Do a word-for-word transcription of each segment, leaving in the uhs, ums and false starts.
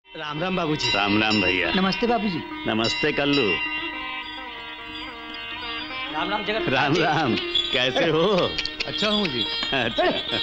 राम राम बाबूजी। राम राम भैया। नमस्ते बाबूजी। नमस्ते कल्लू। राम राम जगत। राम राम, कैसे हो? अच्छा हूँ जी। अच्छा।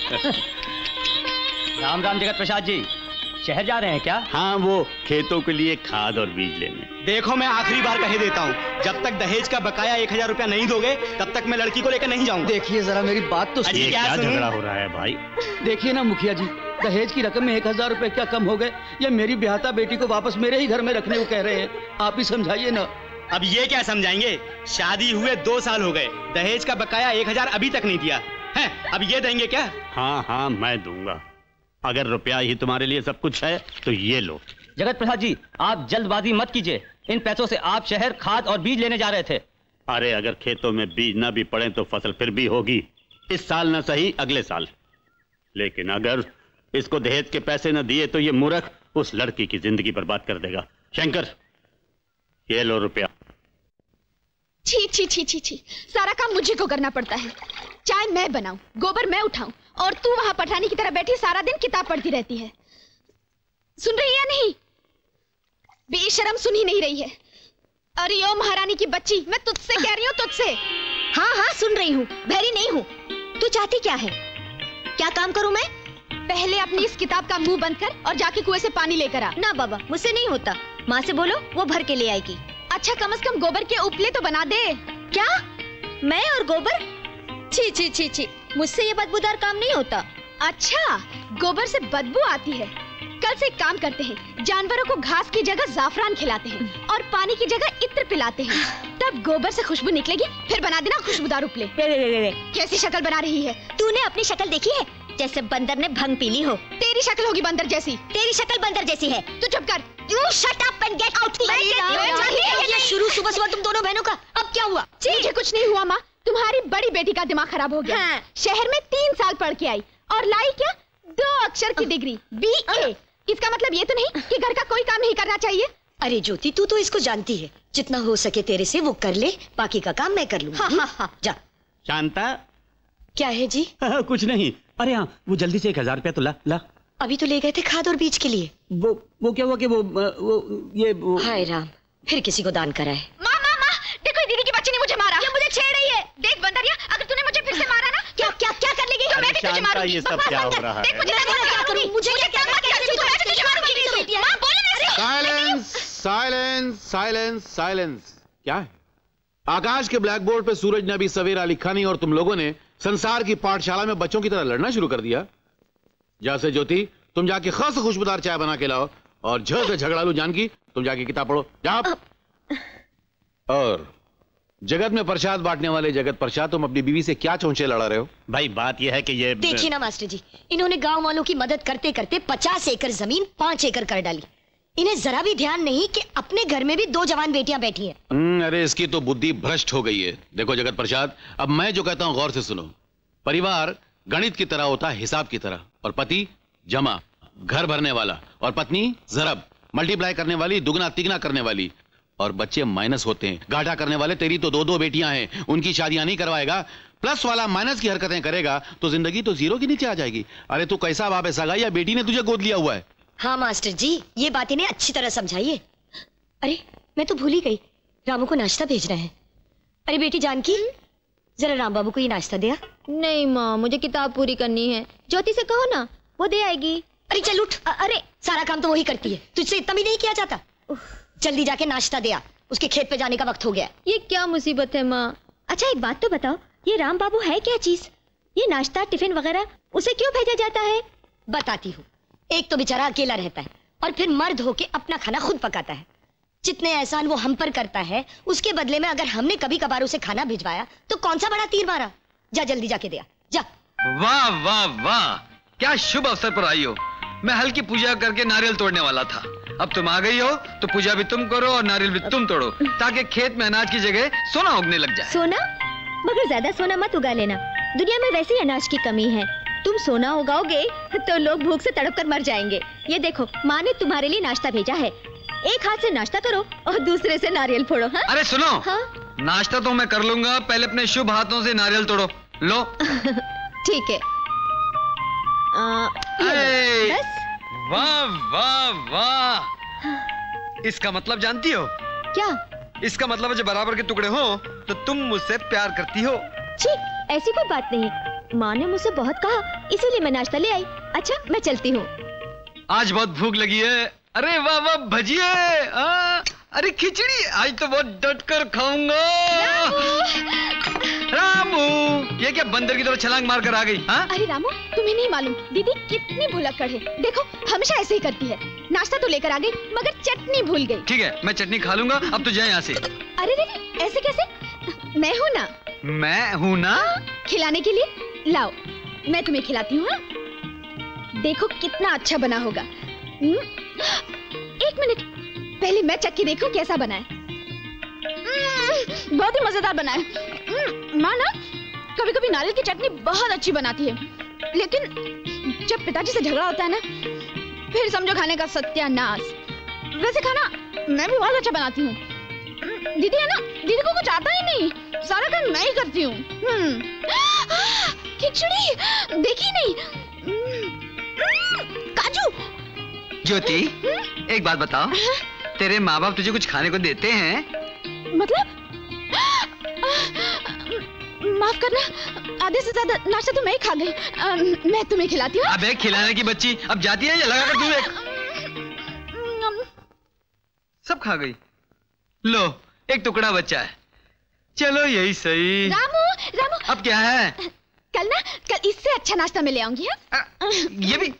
राम राम जगत प्रसाद जी, शहर जा रहे हैं क्या? हाँ, वो खेतों के लिए खाद और बीज लेने। देखो मैं आखिरी बार कह देता हूँ, जब तक दहेज का बकाया एक हजार रुपया नहीं दोगे तब तक मैं लड़की को लेकर नहीं जाऊंगा। देखिए जरा मेरी बात तो सुनिए। क्या, क्या झगड़ा हो रहा है भाई? देखिए ना मुखिया जी, दहेज की रकम में एक हजार रुपए क्या कम हो गए? ये मेरी ब्याहता बेटी को वापस मेरे ही घर में रखने को कह रहे हैं। आप ही समझाइए ना। अब ये क्या समझाएंगे? शादी हुए दो साल हो गए, दहेज का बकाया एक हजार अभी तक नहीं दिया है। अब ये देंगे क्या? हाँ हाँ मैं दूंगा। अगर रुपया ही तुम्हारे लिए सब कुछ है तो ये लो। जगत प्रसाद जी, आप जल्दबाजी मत कीजिए। इन पैसों से आप शहर खाद और बीज लेने जा रहे थे। अरे अगर खेतों में बीज ना भी पड़े तो फसल फिर भी होगी। इस साल ना सही, अगले साल। लेकिन अगर इसको दहेज के पैसे न दिए तो ये मूर्ख उस लड़की की जिंदगी बर्बाद कर देगा। शंकर, ये लो रुपया। छी छी छी छी छी, सारा काम मुझे को करना पड़ता है। चाय मैं बनाऊं, गोबर मैं उठाऊं, और तू वहां पठानी की तरह बैठी सारा दिन किताब पढ़ती रहती है। सुन रही है नहीं? बेशरम सुन ही नहीं रही है। अरे ओ महारानी की बच्ची, मैं तुझसे कह रही हूँ, तुझसे। हाँ हाँ सुन रही हूँ, बहरी नहीं हूँ। तू चाहती क्या है? क्या काम करूँ मैं? पहले अपनी इस किताब का मुंह बंद कर और जाके कुएं से पानी लेकर आ। ना बाबा, मुझसे नहीं होता। माँ से बोलो, वो भर के ले आएगी। अच्छा, कम से कम गोबर के उपले तो बना दे। क्या? मैं और गोबर? छी छी छी छी, मुझसे ये बदबूदार काम नहीं होता। अच्छा, गोबर से बदबू आती है। कल से एक काम करते हैं, जानवरों को घास की जगह जाफरान खिलाते हैं और पानी की जगह इत्र पिलाते हैं। तब गोबर से खुशबू निकलेगी, फिर बना देना खुशबूदार उपले। रे रे रे रे। कैसी शक्ल बना रही है? तूने अपनी शक्ल देखी है? जैसे बंदर ने भंग पी ली हो। तेरी शक्ल होगी बंदर जैसी। तेरी शक्ल बंदर जैसी है। तू चुप कर। You shut up and get out. ये शुरू सुबह सुबह तुम दोनों बहनों का। अब क्या हुआ? मुझे कुछ नहीं हुआ माँ, तुम्हारी बड़ी बेटी का दिमाग खराब हो गया। हाँ। शहर में तीन साल पढ़ के आई और लाई क्या? दो अक्षर की डिग्री, बी ए। इसका मतलब ये तो नहीं कि घर का कोई काम नहीं करना चाहिए? अरे ज्योति, तू तो इसको जानती है। जितना हो सके तेरे से वो कर ले, बाकी का काम मैं कर लूंगी। हाँ हाँ हाँ, जा। शांता, क्या है जी? हाँ, कुछ नहीं। अरे हाँ, वो जल्दी से एक हजार रुपया तो ला ला। अभी तो ले गए थे खाद और बीज के लिए। वो वो क्या हुआ कि वो, वो ये वो... हाय राम, फिर किसी को दान कराए। माँ माँ माँ, देखो दीदी की बच्ची ने मुझे मारा। ये मुझे छेड़ रही है। देख बंदरिया, अगर तूने मुझे फिर से मारा ना, क्या क्या क्या कर लेगी? तो मैं भी तुझे मारूंगी। ये सब क्या हो रहा है? देख मुझे क्या करूं? मुझे क्या मारूंगी? माँ बोलो ना। Silence silence silence silence. क्या है? आकाश के ब्लैक बोर्ड पे सूरज ने अभी सवेरा लिखा नहीं और तुम लोगों ने संसार की पाठशाला में बच्चों की तरह लड़ना शुरू कर दिया। जैसे ज्योति, तुम जाके खास खुशबूदार चाय बना के लाओ, और झ से झगड़ालू जानकी, तुम जाके किताब पढ़ो जाओ। और जगत में प्रसाद बांटने वाले जगत प्रसाद, तुम अपनी बीवी से क्या चौंचे लड़ा रहे हो? भाई बात यह है कि ये देखिए ना मास्टर जी, इन्होंने गांव वालों की मदद करते करते पचास एकड़ जमीन पांच एकड़ कर डाली। इन्हें जरा भी ध्यान नहीं कि अपने घर में भी दो जवान बेटियां बैठी हैं। अरे इसकी तो बुद्धि भ्रष्ट हो गई है। देखो जगत प्रसाद, अब मैं जो कहता हूं गौर से सुनो। परिवार गणित की तरह होता है, हिसाब की तरह। और पति जमा, घर भरने वाला, और पत्नी जरब, मल्टीप्लाई करने वाली, दुगना तिगना करने वाली। और बच्चे माइनस होते हैं, घाटा करने वाले। तेरी तो दो दो बेटियां हैं, उनकी शादियां नहीं करवाएगा, प्लस वाला माइनस की हरकतें करेगा तो जिंदगी तो जीरो के नीचे आ जाएगी। अरे तू कैसा बाप है, सगाई या बेटी ने तुझे गोद लिया हुआ है? हाँ मास्टर जी, ये बात इन्हें अच्छी तरह समझाइए। अरे मैं तो भूल ही गई, रामू को नाश्ता भेजना है। अरे बेटी जानकी, जरा राम बाबू को ये नाश्ता दिया। नहीं माँ, मुझे किताब पूरी करनी है। ज्योति से कहो ना, वो दे आएगी। अरे चल उठ। अरे सारा काम तो वही करती है, तुझसे इतना भी नहीं किया जाता। जल्दी जाके नाश्ता दे आ, उसके खेत पे जाने का वक्त हो गया। ये क्या मुसीबत है माँ? अच्छा एक बात तो बताओ, ये राम बाबू है क्या चीज? ये नाश्ता टिफिन वगैरह उसे क्यों भेजा जाता है? बताती हूँ। एक तो बेचारा अकेला रहता है और फिर मर्द होके अपना खाना खुद पकाता है। जितने एहसान वो हम पर करता है, उसके बदले में अगर हमने कभी कभार उसे खाना भिजवाया तो कौन सा बड़ा तीर मारा। जा जल्दी जाके दिया, जा। वाह वाह वाह, क्या शुभ अवसर पर आई हो। मैं हल्की पूजा करके नारियल तोड़ने वाला था। अब तुम आ गई हो तो पूजा भी तुम करो और नारियल भी तुम तोड़ो, ताकि खेत में अनाज की जगह सोना उगने लग जाए। सोना? मगर ज्यादा सोना मत उगा लेना, दुनिया में वैसे ही अनाज की कमी है। तुम सोना उगाओगे तो लोग भूख से तड़प कर मर जाएंगे। ये देखो, माँ ने तुम्हारे लिए नाश्ता भेजा है। एक हाथ से नाश्ता करो और दूसरे से नारियल फोड़ो। हाँ? अरे सुनो, हाँ? नाश्ता तो मैं कर लूंगा, पहले अपने शुभ हाथों से नारियल तोड़ो। लो। ठीक है। आ, बस वाह वाह वाह। इसका मतलब जानती हो? क्या? इसका मतलब है जब बराबर के टुकड़े हो तो तुम मुझसे प्यार करती हो। छी, ऐसी कोई बात नहीं। माँ ने मुझसे बहुत कहा, इसीलिए मैं नाश्ता ले आई। अच्छा, मैं चलती हूँ। आज बहुत भूख लगी है। अरे वाह वाह, भजिए। अरे खिचड़ी, आज तो बहुत डट कर खाऊंगा। रामू, ये क्या बंदर की तरह छलांग मार कर आ गई? हा? अरे रामू, तुम्हें नहीं मालूम दीदी कितनी भुलक्कड़ है। देखो हमेशा ऐसे ही करती है। नाश्ता तो लेकर आ गई मगर चटनी भूल गई। ठीक है, मैं चटनी खा लूंगा। अब तो जाए यहाँ से। अरे रे, ऐसे कैसे? मैं हूँ ना। मैं हूँ ना? खिलाने के लिए लाओ, मैं तुम्हें खिलाती हूँ। देखो कितना अच्छा बना होगा। एक मिनट, पहले मैं चक्की देखूं कैसा बना है। बहुत ही मजेदार बना है। माँ ना कभी कभी नारियल की चटनी बहुत अच्छी बनाती है, लेकिन जब पिताजी से झगड़ा होता है ना, फिर समझो खाने का सत्यानाश। वैसे खाना मैं भी बहुत अच्छा बनाती हूँ। दीदी है ना, दीदी को कुछ आता ही नहीं, सारा काम मैं ही करती हूँ। खिचड़ी देखी नहीं। काजू। ज्योति, एक बात बताओ, तेरे माँ बाप तुझे कुछ खाने को देते हैं? मतलब? माफ करना, आधे से ज्यादा नाश्ता तो मैं ही खा गई। मैं तुम्हें खिलाती हूँ। अबे खिलाने की बच्ची, अब जाती है या लगा कर तू एक? सब खा गई। लो, एक टुकड़ा बच्चा है। चलो यही सही। रामू, रामू। अब क्या है? कल ना, कल इससे अच्छा नाश्ता मैं ले आऊंगी। ये भी।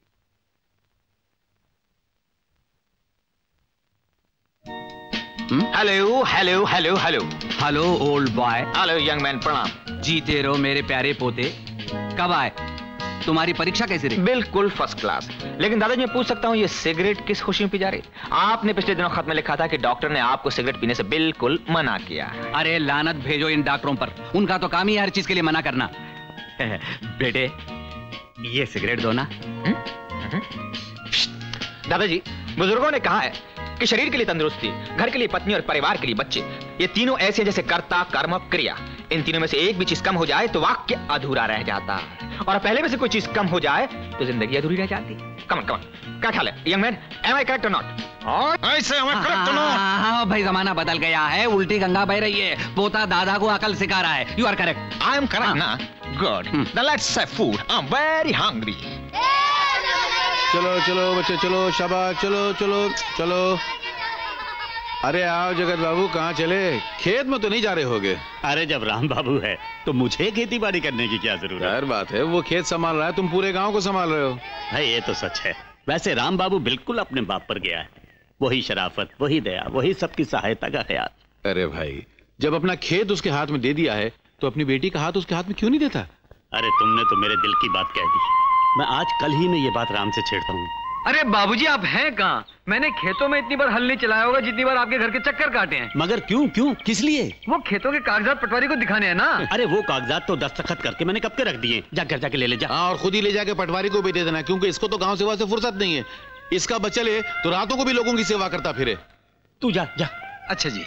Hello hello hello hello hello old boy. Hello young man, प्रणाम। जीते रहो मेरे प्यारे पोते। कब आए? तुम्हारी परीक्षा कैसी रही? बिल्कुल फर्स्ट क्लास। लेकिन दादाजी मैं पूछ सकता हूँ, ये सिगरेट किस खुशी में पी जा रही? आपने पिछले दिनों खत में लिखा था कि डॉक्टर ने आपको सिगरेट पीने से बिल्कुल मना किया। अरे लानत भेजो इन डॉक्टरों पर, उनका तो काम ही हर चीज के लिए मना करना। बेटे ये सिगरेट दो ना। दादाजी बुजुर्गों ने कहा है कि शरीर के लिए तंदुरुस्ती, घर के लिए पत्नी और परिवार के लिए बच्चे, ये तीनों ऐसे जैसे कर्ता कर्म क्रिया। इन तीनों में से एक भी चीज कम हो जाए तो वाक्य अधूरा रह जाता, और पहले में से कोई चीज कम हो जाए तो जिंदगी अधूरी रह जाती। कमन कमन, क्या ख्याल है young man? Am I correct or not? ऐसे am I correct or not? हाँ भाई, जमाना बदल गया है, उल्टी गंगा बह रही है। पोता दादा को अकल सिखा रहा है। You are correct. I am correct ना? Good. Now let's have food. I am very hungry. चलो चलो बच्चे, चलो शाबाश, चलो चलो चलो। अरे आओ जगत बाबू, कहाँ चले? खेत में तो नहीं जा रहे होगे? अरे जब राम बाबू है तो मुझे खेती बाड़ी करने की क्या जरूरत है? यार बात है, वो खेत संभाल रहा है, तुम पूरे गांव को संभाल रहे हो। भाई ये तो सच है। वैसे राम बाबू बिल्कुल अपने बाप पर गया है। वही शराफत, वही दया, वही सबकी सहायता का ख्याल। अरे भाई, जब अपना खेत उसके हाथ में दे दिया है तो अपनी बेटी का हाथ उसके हाथ में क्यों नहीं देता? अरे तुमने तो मेरे दिल की बात कह दी। मैं आज कल ही में ये बात राम से छेड़ता हूँ। अरे बाबूजी आप हैं कहाँ? मैंने खेतों में इतनी बार हल नहीं चलाया होगा जितनी बार आपके घर के चक्कर काटे हैं। मगर क्यों क्यों किस लिए? वो खेतों के कागजात पटवारी को दिखाने हैं ना। अरे वो कागजात तो दस्तखत करके मैंने कब के रख दिए। जा घर जाके ले ले जा। हाँ, और खुद ही ले जाके पटवारी को भी दे देना, क्योंकि इसको तो गांव सेवा से फुर्सत नहीं है। इसका बच्चा ले तो रातों को भी लोगों की सेवा करता फिरे। तू जा जा। अच्छा जी।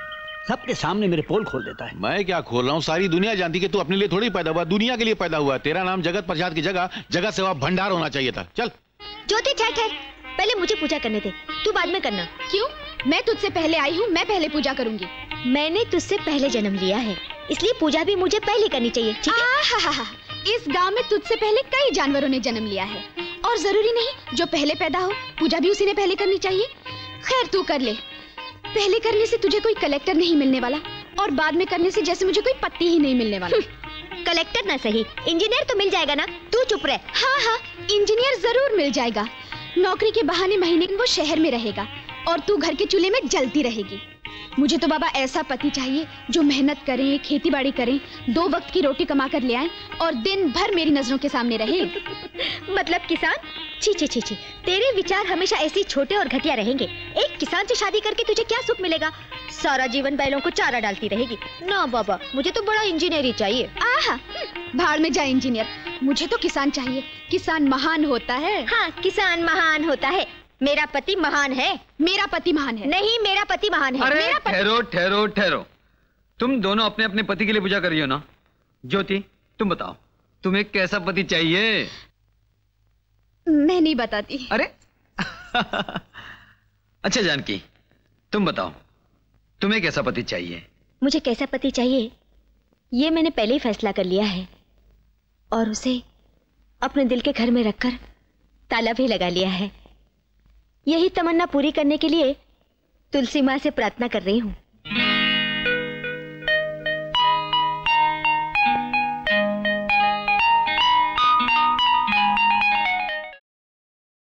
सबके सामने मेरे पोल खोल देता है। मैं क्या खोल रहा हूँ, सारी दुनिया जानती कि तू अपने लिए थोड़ी पैदा हुआ, दुनिया के लिए पैदा हुआ। तेरा नाम जगत प्रसाद की जगह जगत सेवा भंडार होना चाहिए था। चल ज्योति, ठहर ठहर, पहले मुझे पूजा करने दे, तू बाद में करना। क्यों? मैं तुझसे पहले आई हूँ, मैं पहले पूजा करूंगी। मैंने तुझसे पहले जन्म लिया है, इसलिए पूजा भी मुझे पहले करनी चाहिए, ठीक है? हा, हा, हा। इस गांव में तुझसे पहले कई जानवरों ने जन्म लिया है, और जरूरी नहीं जो पहले पैदा हो पूजा भी उसी ने पहले करनी चाहिए। खैर तू कर ले। पहले करने से तुझे कोई कलेक्टर नहीं मिलने वाला, और बाद में करने से जैसे मुझे कोई पत्ती ही नहीं मिलने वाला। कलेक्टर ना सही, इंजीनियर तो मिल जाएगा ना, तू चुप रह। हाँ हाँ, इंजीनियर जरूर मिल जाएगा। नौकरी के बहाने महीने वो शहर में रहेगा और तू घर के चूल्हे में जलती रहेगी। मुझे तो बाबा ऐसा पति चाहिए जो मेहनत करे, खेती बाड़ी करे, दो वक्त की रोटी कमा कर ले आए और दिन भर मेरी नजरों के सामने रहे। मतलब किसान? छी छी छी छी, तेरे विचार हमेशा ऐसे छोटे और घटिया रहेंगे। एक किसान से शादी करके तुझे क्या सुख मिलेगा? सारा जीवन बैलों को चारा डालती रहेगी। ना बाबा, मुझे तो बड़ा इंजीनियर ही चाहिए। आहा, भाड़ में जा इंजीनियर, मुझे तो किसान चाहिए। किसान महान होता है। हाँ, किसान महान होता है। मेरा पति महान है। मेरा पति महान है। नहीं, मेरा पति महान है। अरे मेरा पति... ठहरो ठहरो ठहरो, तुम दोनों अपने अपने पति के लिए पूजा कर रही हो ना। ज्योति तुम बताओ, तुम्हें कैसा पति चाहिए? मैं नहीं बताती। अरे अच्छा जानकी, तुम बताओ, तुम्हें कैसा पति चाहिए? मुझे कैसा पति चाहिए ये मैंने पहले ही फैसला कर लिया है, और उसे अपने दिल के घर में रखकर ताला भी लगा लिया है। यही तमन्ना पूरी करने के लिए तुलसी माँ से प्रार्थना कर रही हूँ।